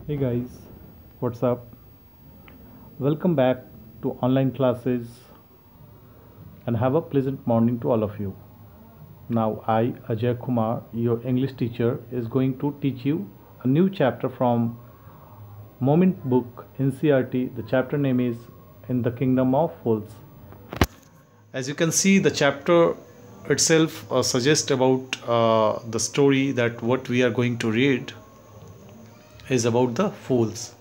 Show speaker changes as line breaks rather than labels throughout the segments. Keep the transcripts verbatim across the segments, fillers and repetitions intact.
Hey guys, what's up? Welcome back to online classes and have a pleasant morning to all of you. Now, I, Ajay Kumar, your English teacher, is going to teach you a new chapter from Moment book N C R T. The chapter name is In the Kingdom of Fools. As you can see, the chapter itself uh, suggests about uh, the story that what we are going to read is about the fools.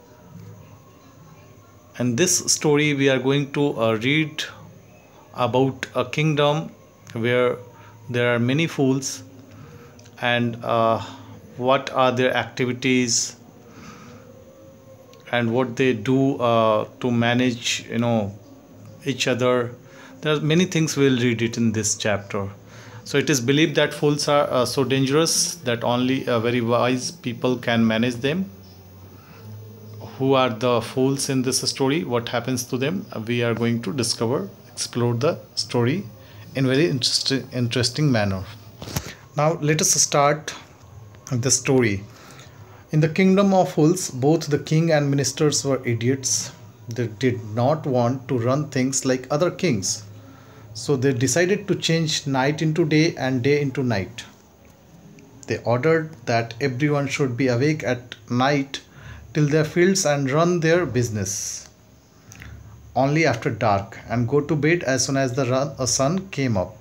And this story we are going to uh, read about a kingdom where there are many fools and uh, what are their activities and what they do uh, to manage you know each other. There are many things we'll read it in this chapter. So it is believed that fools are uh, so dangerous that only uh, very wise people can manage them. Who are the fools in this story? What happens to them? We are going to discover, explore the story in very interesting interesting manner. Now let us start the story. In the kingdom of fools, both the king and ministers were idiots. They did not want to run things like other kings. So they decided to change night into day and day into night. They ordered that everyone should be awake at night till their fields and run their business only after dark and go to bed as soon as the run, sun came up.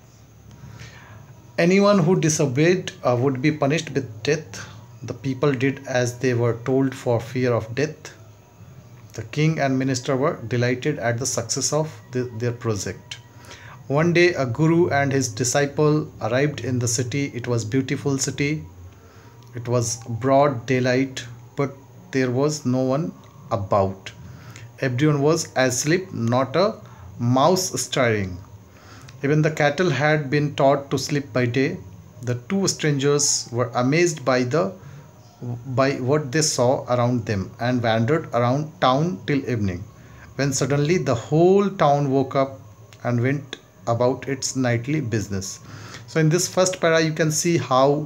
Anyone who disobeyed uh, would be punished with death. The people did as they were told for fear of death. The king and minister were delighted at the success of the, their project. One day a guru and his disciple arrived in the city. It was a beautiful city. It was broad daylight, but there was no one about. Everyone was asleep, not a mouse stirring. Even the cattle had been taught to sleep by day. The two strangers were amazed by the by what they saw around them and wandered around town till evening, when suddenly the whole town woke up and went about its nightly business. So in this first para you can see how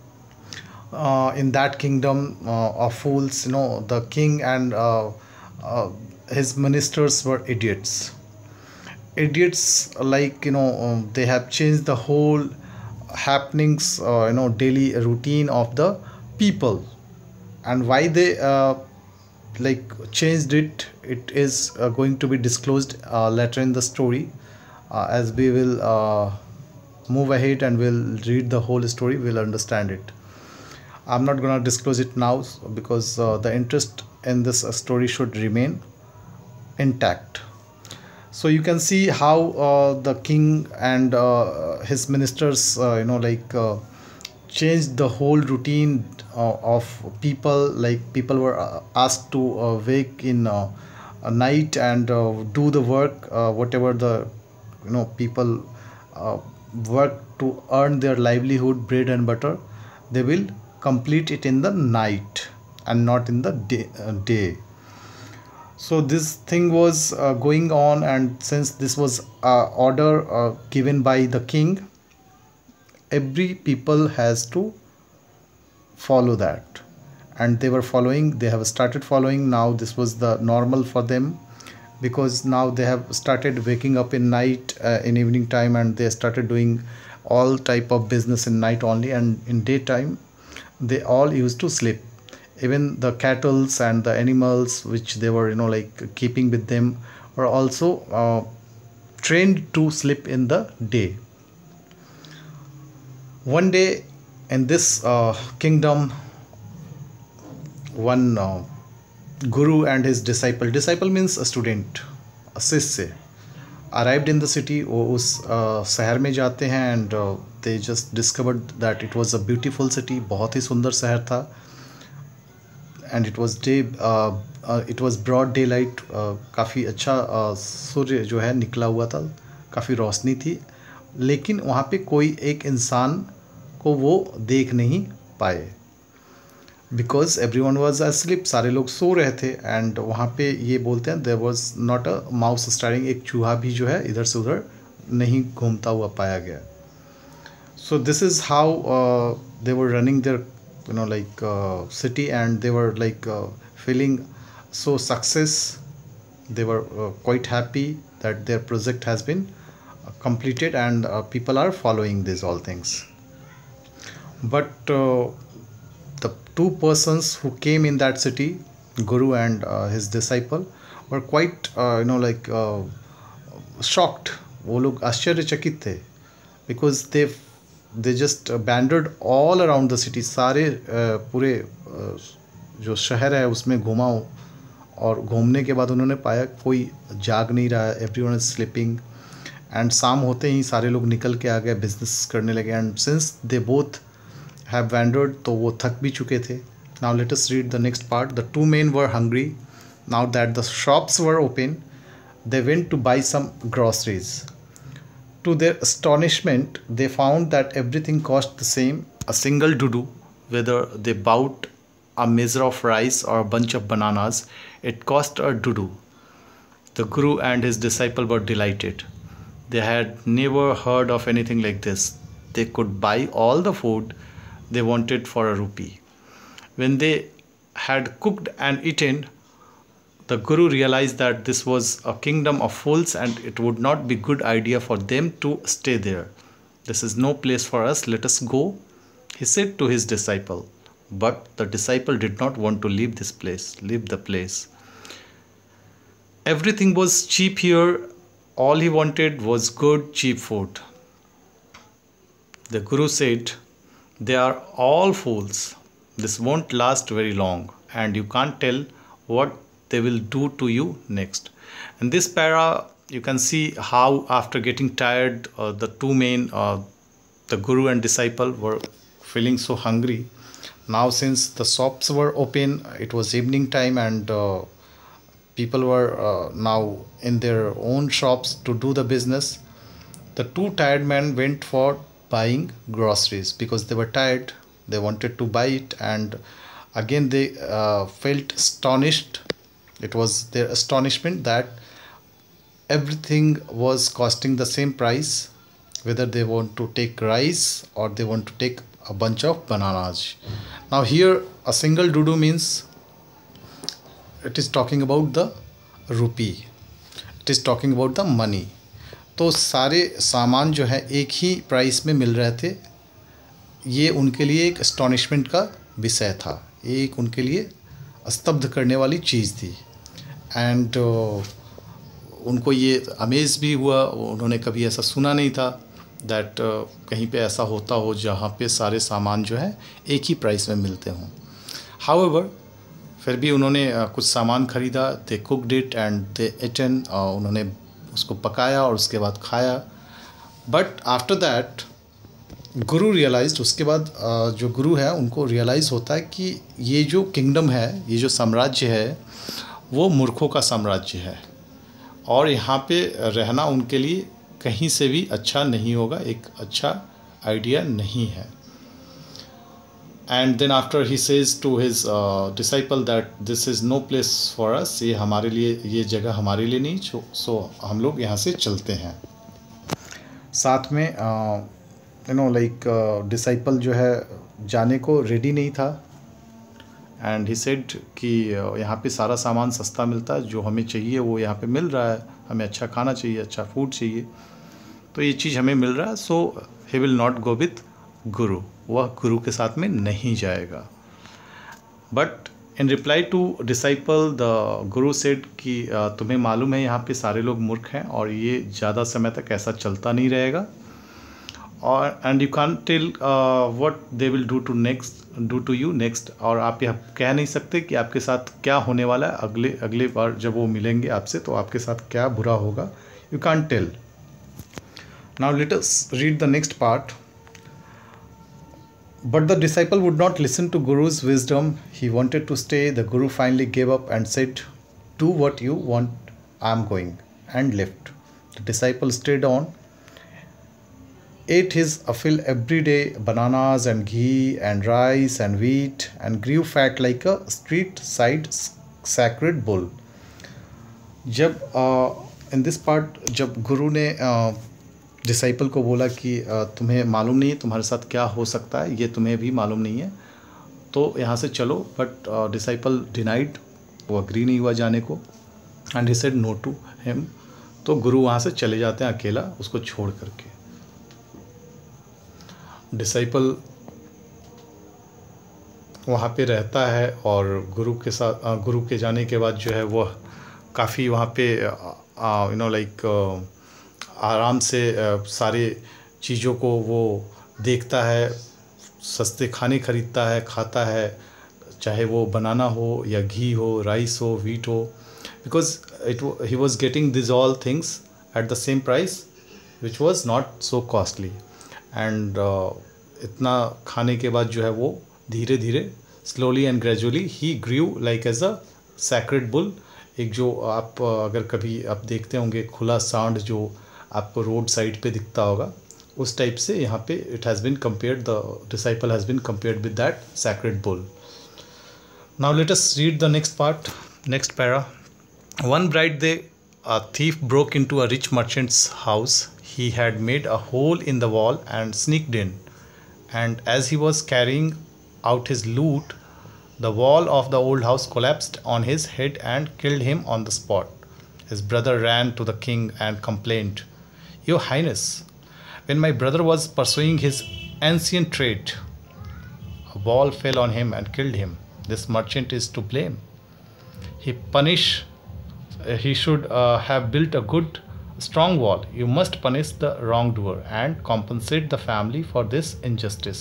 uh, in that kingdom uh, of fools, you know, the king and uh, uh, his ministers were idiots. Idiots, like, you know, um, they have changed the whole happenings, uh, you know, daily routine of the people. And why they uh, like changed it, it is uh, going to be disclosed uh, later in the story. Uh, as we will uh, move ahead and we'll read the whole story, we'll understand it. I'm not gonna disclose it now because uh, the interest in this uh, story should remain intact. So you can see how uh, the king and uh, his ministers uh, you know like uh, changed the whole routine uh, of people. Like, people were uh, asked to uh, wake in uh, a night and uh, do the work, uh, whatever the you know people uh, work to earn their livelihood, bread and butter. They will complete it in the night and not in the day, uh, day. So this thing was uh, going on, and since this was uh, order uh, given by the king, every people has to follow that, and they were following. They have started following. Now this was the normal for them, because now they have started waking up in night, uh, in evening time, and they started doing all type of business in night only, and in daytime they all used to sleep. Even the cattle and the animals which they were you know like keeping with them were also uh, trained to sleep in the day. One day in this uh, kingdom, one uh, guru and his disciple, disciple means a student, a sisya, arrived in the city. वो उस uh, शहर में जाते हैं, and uh, they just discovered that it was a beautiful city. बहुत ही सुंदर शहर था. And it was day uh, uh, it was broad daylight. uh, काफ़ी अच्छा uh, सूर्य जो है निकला हुआ था, काफ़ी रोशनी थी. लेकिन वहाँ पे कोई एक इंसान को वो देख नहीं पाए, because everyone was asleep. सारे लोग सो रहे थे. एंड वहाँ पे ये बोलते हैं there was not a mouse stirring. एक चूहा भी जो है इधर से उधर नहीं घूमता हुआ पाया गया. So this is how they were running there you know like uh, city, and they were like uh, feeling so success. They were uh, quite happy that their project has been uh, completed, and uh, people are following these all things. But uh, the two persons who came in that city, Guru and uh, his disciple, were quite uh, you know like uh, shocked. वो लोग आश्चर्यचकित थे, because they they just wandered all around the city. सारे uh, पूरे uh, जो शहर है उसमें घूमा, और घूमने के बाद उन्होंने पाया कोई जाग नहीं रहा है, एवरीवन इज स्लीपिंग. एंड शाम होते ही सारे लोग निकल के आ गए, बिजनेस करने लगे. And since they both have wandered, तो वो थक भी चुके थे. Now let us read the next part. The two men were hungry. Now that the shops were open, they went to buy some groceries. To their astonishment, they found that everything cost the same. A single dudu, whether they bought a measure of rice or a bunch of bananas, it cost a dudu. The Guru and his disciple were delighted. They had never heard of anything like this. They could buy all the food they wanted for a rupee. When they had cooked and eaten, the Guru realized that this was a kingdom of fools, and it would not be a good idea for them to stay there. This is no place for us. Let us go, he said to his disciple. But the disciple did not want to leave this place, leave the place. Everything was cheap here. All he wanted was good, cheap food. The Guru said, they are all fools. This won't last very long, and you can't tell what they will do to you next. In this para, you can see how after getting tired, uh, the two men, uh, the Guru and disciple, were feeling so hungry. Now since the shops were open, it was evening time, and uh, people were uh, now in their own shops to do the business. The two tired men went for buying groceries because they were tired. They wanted to buy it, and again they uh, felt astonished. It was their astonishment that everything was costing the same price, whether they want to take rice or they want to take a bunch of bananas. Now here a single dudu means it is talking about the rupee. It is talking about the money. तो सारे सामान जो है एक ही price में मिल रहे थे. ये उनके लिए एक astonishment का विषय था. ये एक उनके लिए स्तब्ध करने वाली चीज़ थी. एंड uh, उनको ये अमेज़ भी हुआ. उन्होंने कभी ऐसा सुना नहीं था दैट uh, कहीं पे ऐसा होता हो जहाँ पे सारे सामान जो है एक ही प्राइस में मिलते हों. हाउएवर, फिर भी उन्होंने uh, कुछ सामान ख़रीदा. They cooked it and they eaten. उन्होंने उसको पकाया और उसके बाद खाया. But after that guru realised. उसके बाद uh, जो गुरु है उनको रियलाइज़ होता है कि ये जो किंगडम है, ये जो साम्राज्य है, वो मूर्खों का साम्राज्य है, और यहाँ पे रहना उनके लिए कहीं से भी अच्छा नहीं होगा, एक अच्छा आइडिया नहीं है. And then after he says to his disciple that this is no place for us. ये हमारे लिए, ये जगह हमारे लिए नहीं, सो हम लोग यहाँ से चलते हैं. साथ में यू नो लाइक डिसाइपल जो है जाने को रेडी नहीं था. एंड ही सेड कि यहाँ पे सारा सामान सस्ता मिलता है, जो हमें चाहिए वो यहाँ पे मिल रहा है. हमें अच्छा खाना चाहिए, अच्छा फूड चाहिए, तो ये चीज़ हमें मिल रहा है. So he will not go with guru. वह गुरु के साथ में नहीं जाएगा. But in reply to disciple the guru said कि तुम्हें मालूम है यहाँ पे सारे लोग मूर्ख हैं, और ये ज़्यादा समय तक ऐसा चलता नहीं रहेगा. और and you can tell what they will do to next do to you next. और आप यह कह नहीं सकते कि आपके साथ क्या होने वाला है अगले अगले बार जब वो मिलेंगे आपसे, तो आपके साथ क्या बुरा होगा. You can tell. Now let us read the next part. But the disciple would not listen to Guru's wisdom. He wanted to stay. The Guru finally gave up and said, do what you want, I am going, and left. The disciple stayed on, ate his fill every day, bananas and ghee and rice and wheat, and grew fat like a street side sacred bull. जब in this part जब गुरु ने disciple को बोला कि तुम्हें मालूम नहीं है तुम्हारे साथ क्या हो सकता है, ये तुम्हें भी मालूम नहीं है, तो यहाँ से चलो, बट डिसाइपल डिनाइड, वो अग्री नहीं हुआ जाने को, and he said no to him. तो गुरु वहाँ से चले जाते हैं अकेला उसको छोड़ करके। डिसाइपल वहाँ पे रहता है और गुरु के साथ, गुरु के जाने के बाद जो है वह काफ़ी वहाँ पे यू नो लाइक आराम से uh, सारे चीज़ों को वो देखता है, सस्ते खाने खरीदता है, खाता है, चाहे वो बनाना हो या घी हो, राइस हो, वीट हो, because it he was getting this all things at the same price which was not so costly. And इतना खाने के बाद जो है वो धीरे धीरे slowly and gradually he grew like as a sacred bull. एक जो आप अगर कभी आप देखते होंगे खुला सांड जो आपको रोड साइड पे दिखता होगा, उस टाइप से यहाँ पे it has been compared, the disciple has been compared with that sacred bull. Now let us read the next part, next para. One bright day, a thief broke into a rich merchant's house. He had made a hole in the wall and sneaked in. And as he was carrying out his loot, the wall of the old house collapsed on his head and killed him on the spot. His brother ran to the king and complained, "Your Highness, when my brother was pursuing his ancient trade, a wall fell on him and killed him. This merchant is to blame. He punish." He should uh, have built a good, strong wall. You must punish the wrongdoer and compensate the family for this injustice.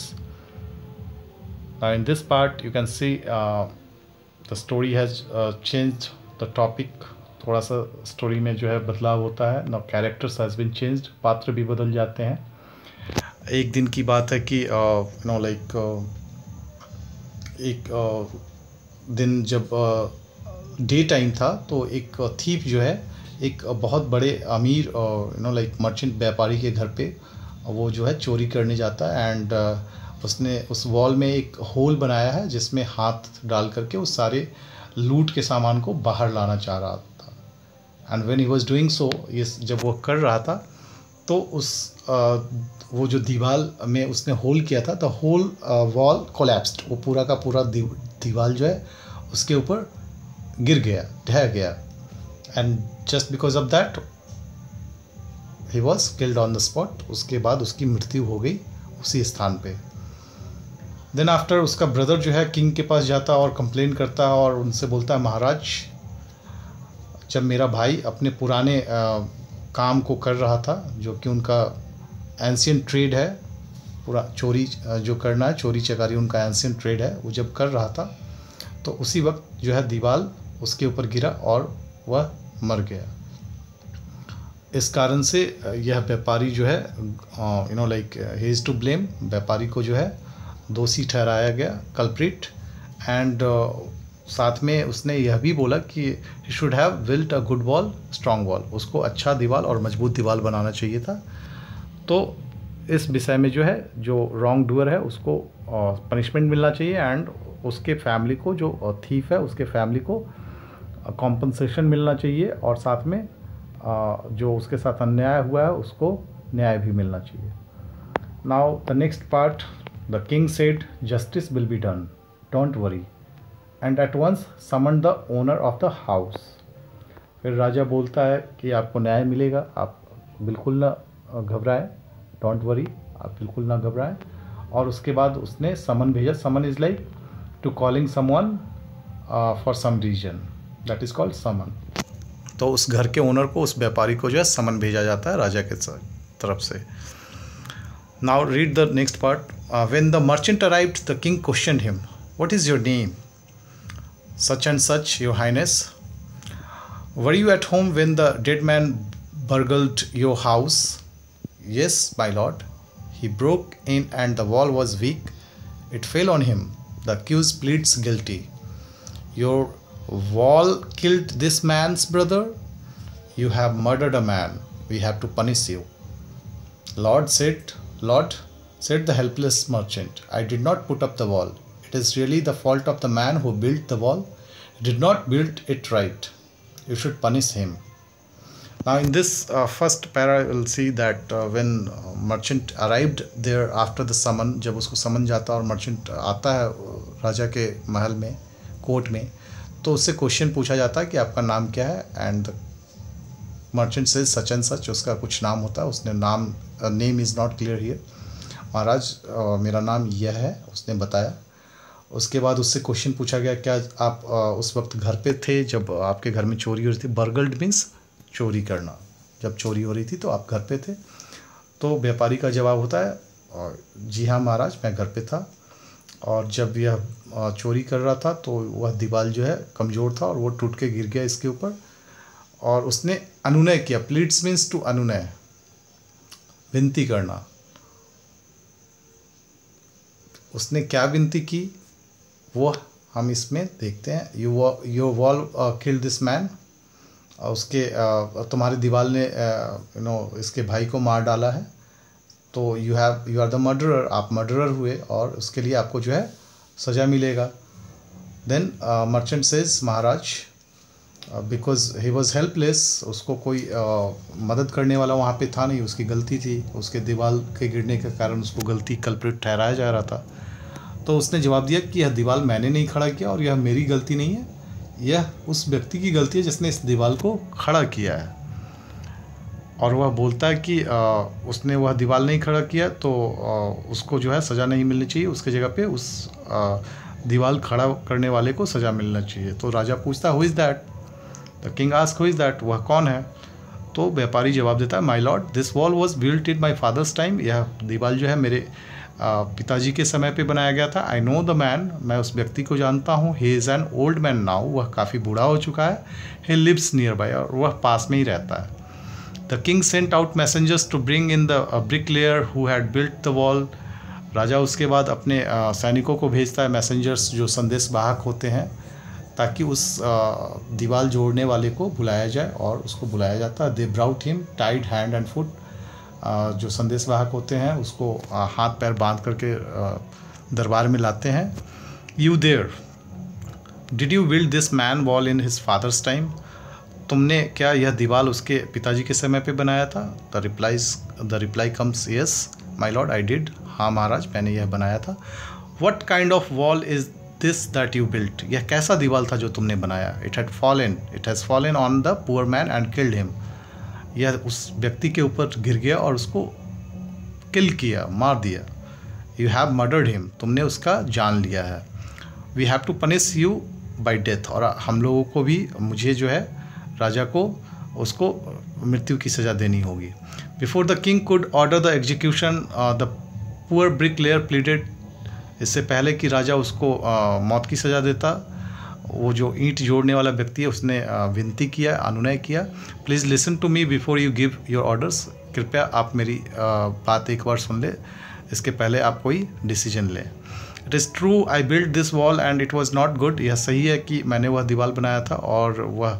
Now, in this part, you can see uh, the story has uh, changed the topic. थोड़ा सा story में जो है बदलाव होता है। Now, characters has been changed. पात्र भी बदल जाते हैं। एक दिन की बात है कि you know like uh, एक uh, दिन जब uh, डे टाइम था, तो एक थीप जो है एक बहुत बड़े अमीर यू नो लाइक मर्चेंट व्यापारी के घर पे वो जो है चोरी करने जाता है। एंड उसने उस वॉल में एक होल बनाया है जिसमें हाथ डाल करके उस सारे लूट के सामान को बाहर लाना चाह रहा था। And when he was doing so, ये जब वो कर रहा था तो उस uh, वो जो दीवार में उसने होल किया था, द होल वॉल कोलैप्स्ड, वो पूरा का पूरा दीवार जो है उसके ऊपर गिर गया, ढह गया। And just because of that he was killed on the spot. उसके बाद उसकी मृत्यु हो गई उसी स्थान पे। देन आफ्टर उसका ब्रदर जो है किंग के पास जाता और कंप्लेन करता है और उनसे बोलता है, महाराज, जब मेरा भाई अपने पुराने आ, काम को कर रहा था, जो कि उनका एंशियंट ट्रेड है, पूरा चोरी जो करना है, चोरी चकारी उनका एंशियंट ट्रेड है, वो जब कर रहा था तो उसी वक्त जो है दीवार उसके ऊपर गिरा और वह मर गया। इस कारण से यह व्यापारी जो है you know like he is to blame, व्यापारी को जो है दोषी ठहराया गया, कल्प्रिट। एंड साथ में उसने यह भी बोला कि he should have built a good wall, strong wall, उसको अच्छा दीवार और मजबूत दीवार बनाना चाहिए था। तो इस विषय में जो है जो रॉन्ग डूअर है उसको पनिशमेंट मिलना चाहिए, एंड उसके फैमिली को, जो थीफ है उसके फैमिली को कॉम्पनसेशन मिलना चाहिए, और साथ में जो उसके साथ अन्याय हुआ है उसको न्याय भी मिलना चाहिए। Now the next part, the king said, justice will be done, don't worry, and at once summon the owner of the house. फिर राजा बोलता है कि आपको न्याय मिलेगा, आप बिल्कुल ना घबराएं, डोंट वरी, आप बिल्कुल ना घबराएं। और उसके बाद उसने समन भेजा। Summon is like to calling someone for some reason, that is called summon. तो उस घर के ओनर को, उस व्यापारी को जो है समन भेजा जाता है राजा के तरफ से। Now read the next part. When the merchant arrived the king questioned him, what is your name? Such and such, your highness. Were you at home when the dead man burgled your house? Yes, my lord. He broke in and the wall was weak. It fell on him. The accused pleads guilty. Your wall killed this man's brother? You have murdered a man. We have to punish you. Lord said, Lord, said the helpless merchant, I did not put up the wall. It is really the fault of the man who built the wall. He did not build it right. You should punish him. Now in this uh, first para we'll see that uh, when uh, merchant arrived there after the summon, जब उसको समन जाता है और merchant आता है राजा के महल में, court में, तो उससे क्वेश्चन पूछा जाता है कि आपका नाम क्या है, एंड मर्चेंट से सच एंड सच, उसका कुछ नाम होता है, उसने नाम, name is not clear here, महाराज uh, मेरा नाम यह है, उसने बताया। उसके बाद उससे क्वेश्चन पूछा गया क्या आप uh, उस वक्त घर पे थे जब आपके घर में चोरी हो रही थी। बर्गल्ड मीन्स चोरी करना, जब चोरी हो रही थी तो आप घर पे थे। तो व्यापारी का जवाब होता है और जी हाँ महाराज मैं घर पे था, और जब यह चोरी कर रहा था तो वह दीवार जो है कमज़ोर था और वो टूट के गिर गया इसके ऊपर, और उसने अनुनय किया। प्लीड्स मीन्स टू अनुनय, विनती करना। उसने क्या विनती की वो हम इसमें देखते हैं। You your wall kill this man, उसके uh, तुम्हारे दीवाल ने यू नो इसके भाई को मार डाला है, तो you have you are the murderer, आप मर्डरर हुए और उसके लिए आपको जो है सज़ा मिलेगा। देन मर्चेंट सेज महाराज बिकॉज ही वॉज हेल्पलेस, उसको कोई uh, मदद करने वाला वहाँ पे था नहीं, उसकी गलती थी, उसके दीवार के गिरने के कारण उसको गलती कल्प्रिट ठहराया जा रहा था। तो उसने जवाब दिया कि यह दीवार मैंने नहीं खड़ा किया और यह मेरी गलती नहीं है, यह उस व्यक्ति की गलती है जिसने इस दीवार को खड़ा किया है। और वह बोलता है कि आ, उसने वह दीवार नहीं खड़ा किया तो आ, उसको जो है सज़ा नहीं मिलनी चाहिए, उसके जगह पे उस दीवार खड़ा करने वाले को सज़ा मिलना चाहिए। तो राजा पूछता who is that, the king ask who is that, वह कौन है। तो व्यापारी जवाब देता है my lord this wall was built in my father's time, यह दीवार जो है मेरे पिताजी के समय पे बनाया गया था। आई नो द मैन, मैं उस व्यक्ति को जानता हूँ। He is an old man now, वह काफ़ी बूढ़ा हो चुका है। ही लिव्स नियर बाय, और वह पास में ही रहता है। The king sent out messengers to bring in the bricklayer who had built the wall, राजा उसके बाद अपने uh, सैनिकों को भेजता है, मैसेंजर्स जो संदेश वाहक होते हैं, ताकि उस uh, दीवार जोड़ने वाले को बुलाया जाए, और उसको बुलाया जाता है। They brought him tied hand and foot, जो संदेश वाहक होते हैं उसको हाथ पैर बांध करके दरबार में लाते हैं। You there did you build this man wall in his father's time, तुमने क्या यह दीवार उसके पिताजी के समय पे बनाया था। The replies the reply comes yes my lord I did, हाँ महाराज मैंने यह बनाया था। What kind of wall is this that you built, यह कैसा दीवार था जो तुमने बनाया। It had fallen it has fallen on the poor man and killed him, यह उस व्यक्ति के ऊपर गिर गया और उसको किल किया, मार दिया। यू हैव मर्डर्ड हिम, तुमने उसका जान लिया है। We have to punish you by death, और हम लोगों को भी, मुझे जो है राजा को उसको मृत्यु की सज़ा देनी होगी। Before the king could order the execution the poor bricklayer pleaded, इससे पहले कि राजा उसको uh, मौत की सज़ा देता, वो जो ईंट जोड़ने वाला व्यक्ति है उसने विनती किया, अनुनय किया। Please listen to me before you give your orders, कृपया आप मेरी बात एक बार सुन ले, इसके पहले आप कोई डिसीजन लें। It is true I build this wall and it was not good, यह सही है कि मैंने वह दीवार बनाया था और वह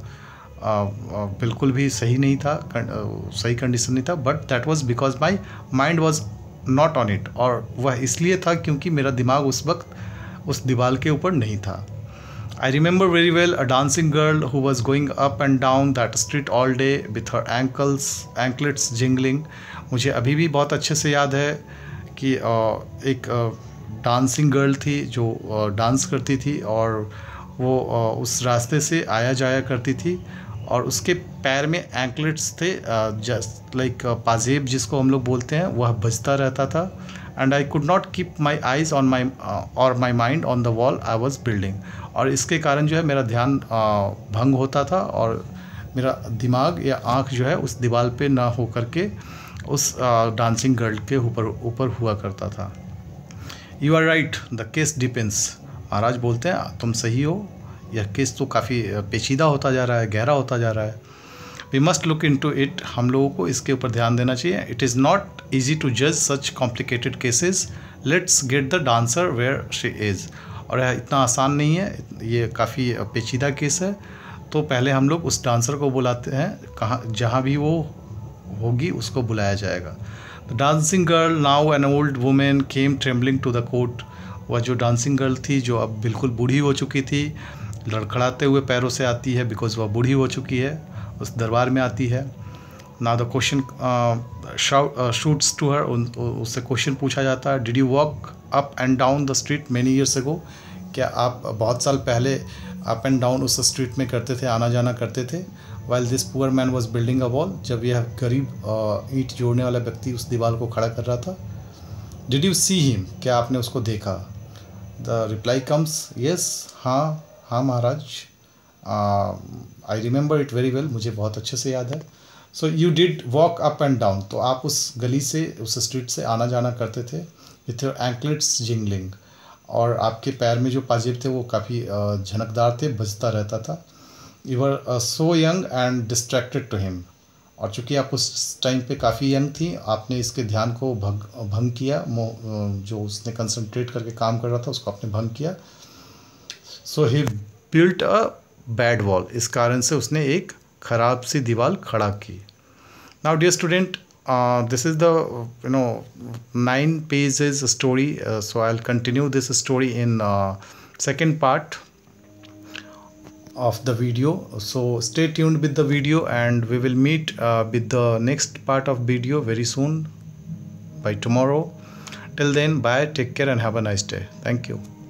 बिल्कुल भी सही नहीं था, सही कंडीशन नहीं था। But that was because my mind was not on it, और वह इसलिए था क्योंकि मेरा दिमाग उस वक्त उस दीवार के ऊपर नहीं था। I remember very well a dancing girl who was going up and down that street all day with her ankles anklets jingling, मुझे अभी भी बहुत अच्छे से याद है कि एक डांसिंग गर्ल थी जो डांस करती थी और वो उस रास्ते से आया जाया करती थी, और उसके पैर में एंकलेट्स थे, जस्ट लाइक पाजेब जिसको हम लोग बोलते हैं, वह बजता रहता था। And I could not keep my eyes on my or my mind on the wall I was building, और इसके कारण जो है मेरा ध्यान भंग होता था और मेरा दिमाग या आँख जो है उस दीवार पे ना हो करके उस डांसिंग गर्ल के ऊपर ऊपर हुआ करता था। You are right the case depends, महाराज बोलते हैं तुम सही हो, यह केस तो काफ़ी पेचीदा होता जा रहा है, गहरा होता जा रहा है। We must look into it, हम लोगों को इसके ऊपर ध्यान देना चाहिए। It is not easy to जज such complicated cases, let's get the dancer where she is, और यह इतना आसान नहीं है, ये काफ़ी पेचीदा केस है। तो पहले हम लोग उस डांसर को बुलाते हैं, कहाँ जहाँ भी वो होगी उसको बुलाया जाएगा। The dancing girl now an old woman came trembling to the court, वह जो डांसिंग गर्ल थी जो अब बिल्कुल बूढ़ी हो चुकी थी, लड़खड़ाते हुए पैरों से आती है, बिकॉज वह बूढ़ी हो चुकी है, उस दरबार में आती है। ना the question shoots to her, उससे क्वेश्चन पूछा जाता है, did you walk up and down the street many years ago, क्या आप बहुत साल पहले अप एंड डाउन उस स्ट्रीट में करते थे, आना जाना करते थे। While this poor man was building a wall, जब यह गरीब ईंट जोड़ने वाला व्यक्ति उस दीवार को खड़ा कर रहा था। डिड यू सी हिम, क्या आपने उसको देखा। द रिप्लाई कम्स येस, हाँ हाँ महाराज, I remember it very well, मुझे बहुत अच्छे से याद है। So you did walk up and down, तो आप उस गली से, उस स्ट्रीट से आना जाना करते थे। विथ योर एंकलेट्स जिंगलिंग, और आपके पैर में जो पाजेब थे वो काफ़ी झनकदार थे, बजता रहता था। You were so young and distracted to him, और चूँकि आप उस टाइम पे काफ़ी यंग थी, आपने इसके ध्यान को भंग भंग किया, जो उसने कंसंट्रेट करके काम कर रहा था उसको आपने भंग किया। So he built a bad wall, इस कारण से उसने एक ख़राब सी दीवार खड़ा की। Now dear student, this is the you know nine pages story, so I will continue this story in second part of the video. So stay tuned with the video, and we will meet uh, with the next part of video very soon, by tomorrow. Till then, bye, take care and have a nice day. Thank you.